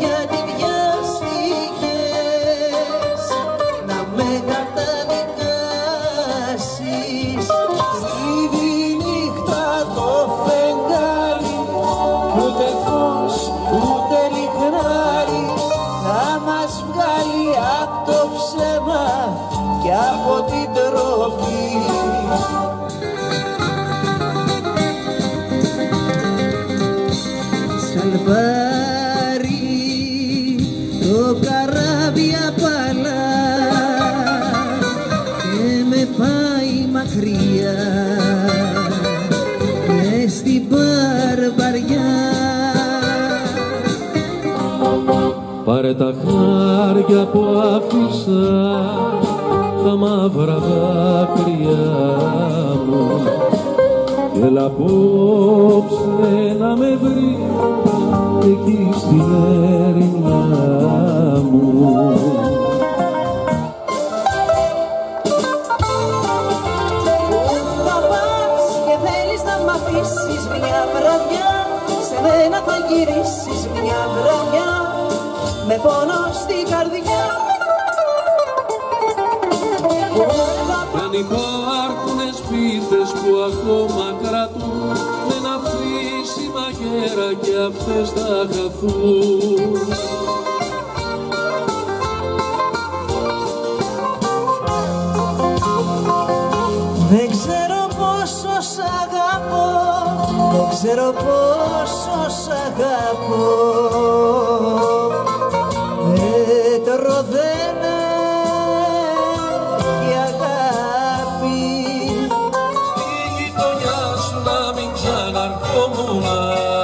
γιατί βιάστηκες να με καταδικάσεις. Στη νύχτα το φεγγάρι ούτε φως ούτε λιχνάρι θα μας βγάλει απ' το ψέμα και από την τροπή. Σαλβάρι το καράβι απαλά και με πάει μακριά μες στην Μπαρμπαριά. Πάρε τα χάρια που άφησα, τα μαύρα δάκρυα μου κι έλα απόψε να με βρει εκεί στην ερημιά μου. Θα πας και θέλεις να μ' αφήσεις μια βραδιά, σε μένα θα γυρίσεις μια βραδιά με πόνο στην καρδιά. Κι αν υπάρχουνε σπίθες που ακόμα κρατούν με ένα αφήσιμα γέρα και αυτές θα χαθούν. Δεν ξέρω πόσο σ' αγαπώ, δεν ξέρω πόσο σ' αγαπώ. Μέτρο δεν έχει αγάπη. Στη γειτονιά σου να μην ξαναρχόμουν.